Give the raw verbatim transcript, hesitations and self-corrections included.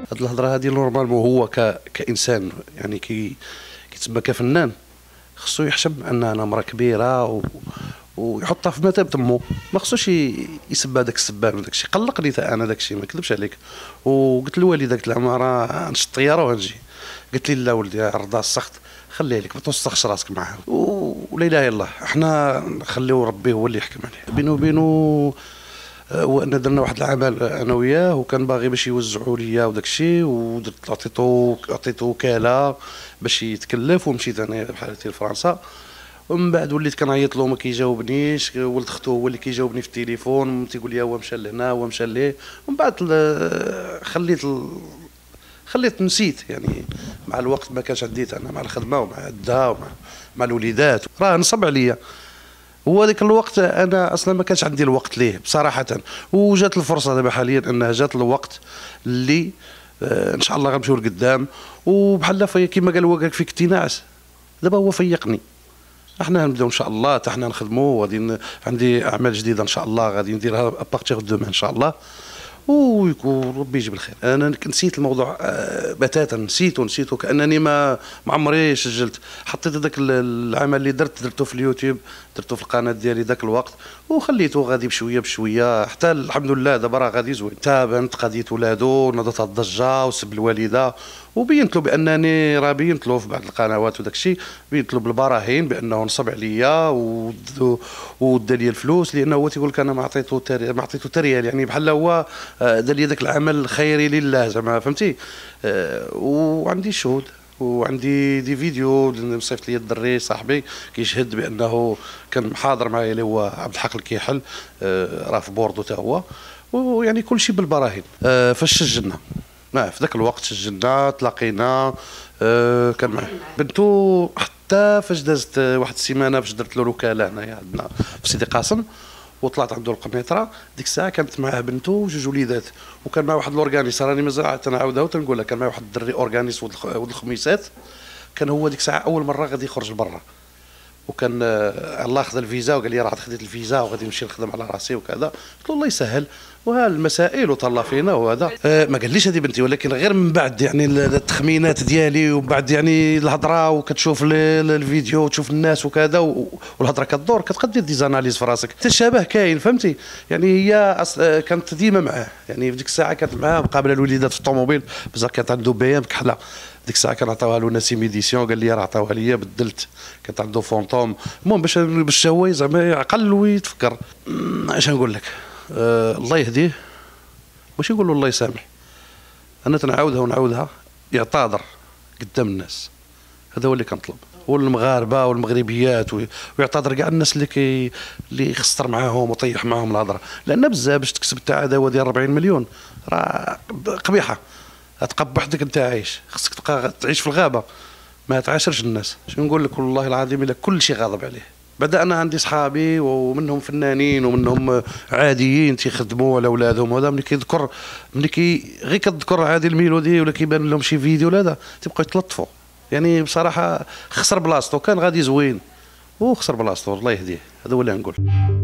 هاد الهضره هادي نورمالمون هو ك... كانسان يعني كي كيتسمى كفنان خصو يحسب ان انا مرا كبيره و... ويحطها في مثابه تمو، ما خصوش يسب هذاك السبان وداك الشيء. قلقني حتى انا داك الشيء ما نكذبش عليك، وقلت للوالده قلت لها راه نشد الطياره ونجي. قالت لي لا ولدي رضا السخط خليه لك ما توسخش راسك معاه، ولا اله الا الله احنا نخليو ربي هو اللي يحكم عليه. بينه وبينه وان درنا واحد العمل انا وياه وكان باغي باش يوزعوا ليا وداك الشيء، ودرت عطيتو عطيتو وكاله باش يتكلف، ومشيت انا بحالتي لفرنسا. ومن بعد وليت كنعيط له ما كيجاوبنيش، ولد اختو هو اللي كيجاوبني في التليفون تيقول لي هو مشى لهنا هو مشى ليه. ومن بعد خليت خليت نسيت يعني مع الوقت، ما كانش عندي انا مع الخدمه ومع الدار ومع مع الوليدات راه نصب عليا. هو ذاك الوقت انا اصلا ما كانش عندي الوقت ليه بصراحه، وجات الفرصه دابا حاليا انها جات الوقت اللي آه ان شاء الله غنمشيو لقدام. وبحال كيما قال هو قال فيك تيناعس، دابا هو فيقني. احنا نبداو ان شاء الله حتى احنا نخدموا، غادي عندي اعمال جديده ان شاء الله غادي نديرها ابارتيغ دومان ان شاء الله، ويكون ربي يجيب الخير. انا نسيت الموضوع بتاتا، نسيته نسيته كانني ما ما عمري سجلت. حطيت هذاك العمل اللي درت درته في اليوتيوب، درته في القناه ديالي ذاك الوقت، وخليته غادي بشويه بشويه حتى الحمد لله دابا راه غادي زوين. تابنت قضيه ولادو نضت الضجه وسب الوالده، وبينت له بانني راه بينت له في بعض القنوات وداك الشيء، بينت له بالبراهين بانه نصب عليا ودا لي الفلوس، لانه هو تيقول لك انا ما عطيته ما عطيته تريال، يعني بحال هو دار لي داك العمل الخيري لله زعما فهمتي. وعندي شهود وعندي دي فيديو مصيفط لي الدري صاحبي كيشهد بانه كان محاضر معايا اللي هو عبد الحق الكيحل، راه في بوردو حتى هو، ويعني كل شيء بالبراهين. فاش سجلنا في ذاك الوقت سجلنا تلاقينا، أه كان معاه بنتو حتى فاش دازت واحد السيمانه فاش درت له الوكاله هنايا عندنا في سيدي قاسم، وطلعت عنده القنيطره. ديك الساعه كانت معاه بنتو وجوج وليدات، وكان معاه واحد الاورغانيس راني مازال تنعاودها وتنقولها. كان معاه واحد الدري اورغانيس ولد الخميسات، كان هو ديك الساعه اول مره غادي يخرج لبرا، وكان آه الله خذ الفيزا وقال لي راه خديت الفيزا وغادي نمشي نخدم على راسي وكذا. قلت له الله يسهل وها المسائل وطلع فينا وهذا. آه ما قاليش هذه بنتي، ولكن غير من بعد يعني التخمينات ديالي ومن بعد يعني الهضره، وكتشوف الفيديو وتشوف الناس وكذا، والهضره كدور كتقدر دي زاناليز في راسك. التشابه كاين فهمتي، يعني هي كانت ديما معاه، يعني في ديك الساعه كانت معاه مقابله الوليدات في الطوموبيل بزاف، كانت عنده بي ام كحله ديك الساعه كان عطاوها له ناسيم ايديسيون، قال لي راه عطاوها ليا بدلت، كانت عنده فونتوم. المهم باش باش هو زعما يعقل ويتفكر. اش نقول لك، آه الله يهديه، ماشي نقول له الله يسامح، انا تنعاودها ونعاودها، يعتذر قدام الناس، هذا هو اللي كنطلب، والمغاربه والمغربيات، ويعتذر كاع الناس اللي كي اللي خسر معاهم وطيح معاهم الهضره، لان بزاف باش تكسب تاع عداوه ديال أربعين مليون راه قبيحه. تقبح بوحدك انت عايش، خصك تبقى تعيش في الغابه ما تعاشرش الناس. شنو نقول لك والله العظيم الا كل شيء غاضب عليه. بعدا انا عندي صحابي ومنهم فنانين ومنهم عاديين تيخدموا على اولادهم، وهذا ملي كيذكر ملي كي غير كتذكر هذه الميلودي ولا كيبان لهم شي فيديو ولا هذا تيبقاو يتلطفوا. يعني بصراحه خسر بلاصتو، كان غادي زوين وخسر بلاصتو، الله يهديه، هذا هو اللي نقول.